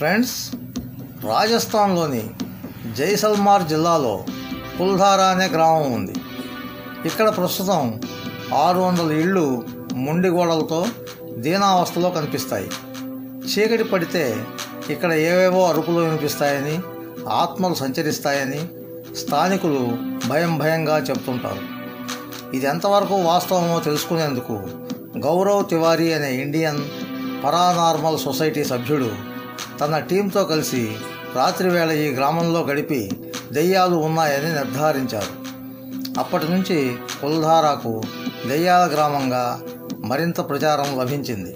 Friends, రాజస్థాన్లోని జైసల్మార్ జిల్లాలో కుల్ధారా అనే గ్రామం ఉంది. ఇక్కడ ప్రస్తుతం 600 ఇళ్ళు మొండి గోడలతో దీనావస్థలో కనిపిస్తాయి. చీకటి పడితే ఇక్కడ ఏవేవో అరుపులు వినిపిస్తాయని, ఆత్మలు సంచరిస్తాయని స్థానికులు భయంగా చెప్తుంటారు. ఇది ఎంతవరకు వాస్తవమో తెలుసుకునేందుకు గౌరవ్ తివారీ అనే ఇండియన్ పరానార్మల్ సొసైటీ సభ్యుడు తన టీంతో కలిసి రాత్రివేళ ఈ గ్రామంలో గడిపి దెయ్యాలు ఉన్నాయని నిర్ధారించారు. అప్పటి నుంచి కుల్ధారాకు దెయ్యాల గ్రామంగా మరింత ప్రచారం లభించింది.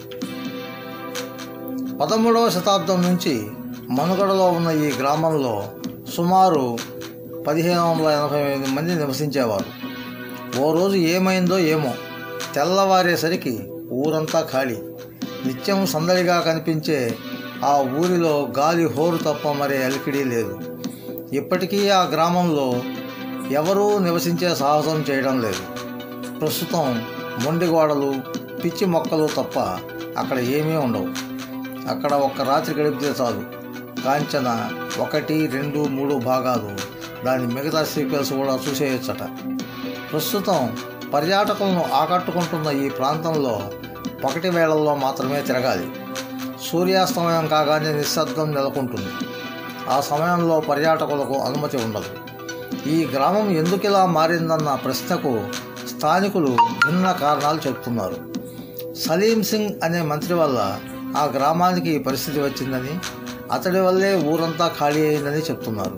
13వ శతాబ్దం నుంచి మనుగడలో ఉన్న ఈ గ్రామంలో సుమారు 1588 మంది నివసించేవారు. ఓ రోజు ఏమైందో ఏమో, తెల్లవారేసరికి ఊరంతా ఖాళీ. నిత్యం సందడిగా కనిపించే ఆ ఊరిలో గాలి హోరు తప్ప మరే అలికిడి లేదు. ఇప్పటికీ ఆ గ్రామంలో ఎవరూ నివసించే సాహసం చేయడం లేదు. ప్రస్తుతం మొండి గోడలు, పిచ్చి మొక్కలు తప్ప అక్కడ ఏమీ ఉండవు. అక్కడ ఒక్క రాత్రి గడిపితే చాలు, కాంచన 1, 2, 3 భాగాలు దాని మిగతా సీక్వెల్స్ కూడా చూసేయచ్చట. ప్రస్తుతం పర్యాటకులను ఆకట్టుకుంటున్న ఈ ప్రాంతంలో పగటి వేళల్లో మాత్రమే తిరగాలి. సూర్యాస్తమయం కాగానే నిశ్శబ్దం నెలకొంటుంది. ఆ సమయంలో పర్యాటకులకు అనుమతి ఉండదు. ఈ గ్రామం ఎందుకిలా మారిందన్న ప్రశ్నకు స్థానికులు భిన్న కారణాలు చెబుతున్నారు. సలీం సింగ్ అనే మంత్రి వల్ల ఆ గ్రామానికి ఈ పరిస్థితి వచ్చిందని, అతడి వల్లే ఊరంతా ఖాళీ అయిందని చెప్తున్నారు.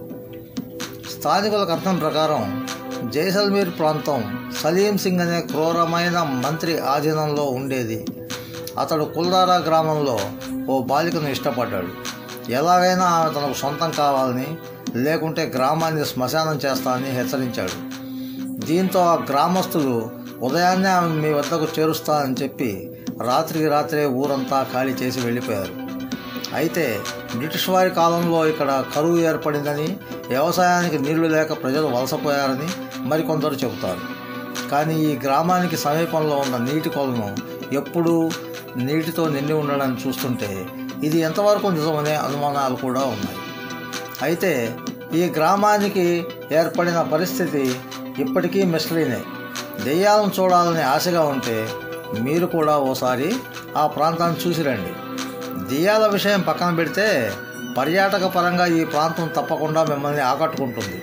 స్థానికుల కథనం ప్రకారం జైసల్మీర్ ప్రాంతం సలీం సింగ్ అనే క్రూరమైన మంత్రి ఆధీనంలో ఉండేది. అతడు కుల్ధారా గ్రామంలో ఓ బాలికను ఇష్టపడ్డాడు. ఎలాగైనా ఆమె తనకు సొంతం కావాలని, లేకుంటే గ్రామాన్ని శ్మశానం చేస్తానని హెచ్చరించాడు. దీంతో ఆ గ్రామస్తులు ఉదయాన్నే ఆమె మీ వద్దకు చేరుస్తానని చెప్పి రాత్రికి రాత్రే ఊరంతా ఖాళీ చేసి వెళ్ళిపోయారు. అయితే బ్రిటిష్ వారి కాలంలో ఇక్కడ కరువు ఏర్పడిందని, వ్యవసాయానికి నీళ్లు లేక ప్రజలు వలసపోయారని మరికొందరు చెబుతారు. కానీ ఈ గ్రామానికి సమీపంలో ఉన్న నీటి కొలను ఎప్పుడూ నీటితో నిండి ఉండడాన్ని చూస్తుంటే ఇది ఎంతవరకు నిజమనే అనుమానాలు కూడా ఉన్నాయి. అయితే ఈ గ్రామానికి ఏర్పడిన పరిస్థితి ఇప్పటికీ మిస్టరీనే. దెయ్యాలను చూడాలని ఆశగా ఉంటే మీరు కూడా ఓసారి ఆ ప్రాంతాన్ని చూసి రండి. దెయ్యాల విషయం పక్కన పెడితే పర్యాటక పరంగా ఈ ప్రాంతం తప్పకుండా మిమ్మల్ని ఆకట్టుకుంటుంది.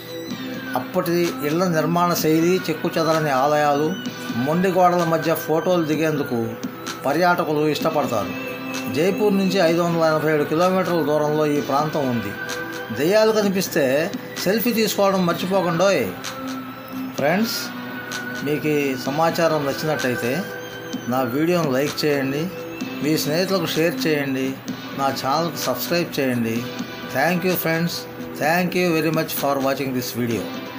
అప్పటి ఇళ్ల నిర్మాణ శైలి, చెక్కు చెదరని ఆలయాలు, మొండి గోడల మధ్య ఫోటోలు దిగేందుకు పర్యాటకులు ఇష్టపడతారు. జైపూర్ నుంచి 587 కిలోమీటర్ల దూరంలో ఈ ప్రాంతం ఉంది. దెయ్యాలు కనిపిస్తే సెల్ఫీ తీసుకోవడం మర్చిపోకండోయ్. ఫ్రెండ్స్, మీకు ఈ సమాచారం నచ్చినట్టయితే నా వీడియోను లైక్ చేయండి, మీ స్నేహితులకు షేర్ చేయండి, నా ఛానల్కి సబ్స్క్రైబ్ చేయండి. Thank you friends. Thank you very much for watching this video.